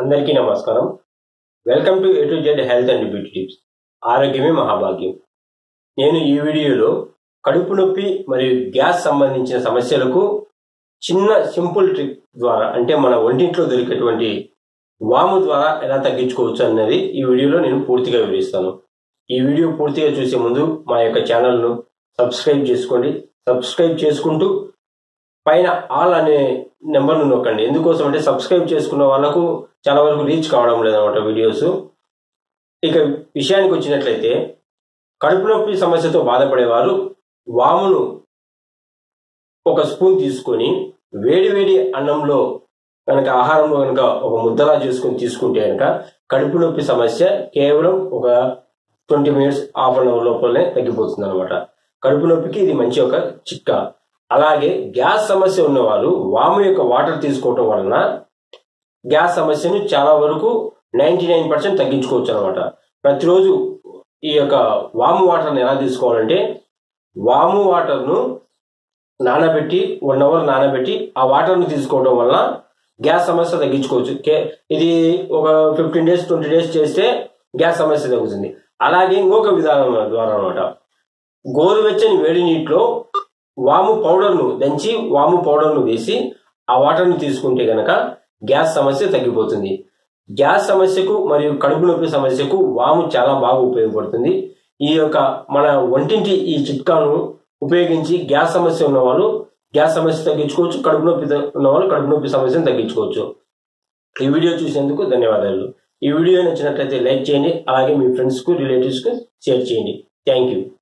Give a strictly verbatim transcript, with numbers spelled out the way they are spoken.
అందరికీ నమస్కారం. Welcome to A to Z health and beauty tips. ఆరోగ్యమే మహాభాగ్యం. నేను ఈ వీడియోలో కడుపు నొప్పి మరియు గ్యాస్ సంబంధించిన సమస్యలకు చిన్న సింపుల్ ట్రిక్ ద్వారా, అంటే మన ఒంటింట్లో దొరికేటువంటి వాము ద్వారా ఎలా తగ్గించుకోవచ్చు అన్నది ఈ వీడియోలో నేను పూర్తిగా వివరిస్తాను. ఈ వీడియో పూర్తిగా చూసే ముందు మా యొక్క ఛానల్ను సబ్స్క్రైబ్ చేసుకోండి. సబ్స్క్రైబ్ చేసుకుంటూ పైన ఆల్ అనే నెంబర్ను నొక్కండి. ఎందుకోసం అంటే సబ్స్క్రైబ్ చేసుకున్న వాళ్ళకు చాలా వరకు రీచ్ కావడం లేదన్నమాట వీడియోస్. ఇక విషయానికి వచ్చినట్లయితే, కడుపు నొప్పి సమస్యతో బాధపడేవారు వామును ఒక స్పూన్ తీసుకొని వేడి వేడి అన్నంలో కనుక ఆహారంలో కనుక ఒక ముద్దలా చేసుకొని తీసుకుంటే కనుక కడుపు నొప్పి సమస్య కేవలం ఒక twenty minutes half an hour లోపలనే తగ్గిపోతుంది అనమాట. కడుపు నొప్పికి ఇది మంచి ఒక చిట్కా. అలాగే గ్యాస్ సమస్య ఉన్న వాళ్ళు వాము యొక్క వాటర్ తీసుకోవటం వలన గ్యాస్ సమస్యను చాలా వరకు నైన్టీ నైన్ పర్సెంట్ తగ్గించుకోవచ్చు అనమాట. ప్రతిరోజు ఈ యొక్క వాము వాటర్ని ఎలా తీసుకోవాలంటే, వాము వాటర్ను నానబెట్టి వన్ అవర్ నానబెట్టి ఆ వాటర్ను తీసుకోవడం వల్ల గ్యాస్ సమస్య తగ్గించుకోవచ్చు. ఇది ఒక ఫిఫ్టీన్ డేస్ ట్వంటీ డేస్ చేస్తే గ్యాస్ సమస్య తగ్గుతుంది. అలాగే ఇంకొక విధానం ద్వారా అనమాట, గోరువెచ్చని వేడి నీటిలో వాము పౌడర్ను దంచి వాము పౌడర్ను వేసి ఆ వాటర్ను తీసుకుంటే గనక గ్యాస్ సమస్య తగ్గిపోతుంది. గ్యాస్ సమస్యకు మరియు కడుపు నొప్పి సమస్యకు వాము చాలా బాగా ఉపయోగపడుతుంది. ఈ యొక్క మన ఒంటింటి ఈ చిట్కాను ఉపయోగించి గ్యాస్ సమస్య ఉన్న వాళ్ళు గ్యాస్ సమస్య తగ్గించుకోవచ్చు, కడుపు నొప్పి ఉన్న వాళ్ళు కడుపు నొప్పి సమస్యను తగ్గించుకోవచ్చు. ఈ వీడియో చూసేందుకు ధన్యవాదాలు. ఈ వీడియో నచ్చినట్లయితే లైక్ చేయండి. అలాగే మీ ఫ్రెండ్స్ కు రిలేటివ్స్ కు షేర్ చేయండి. Thank you.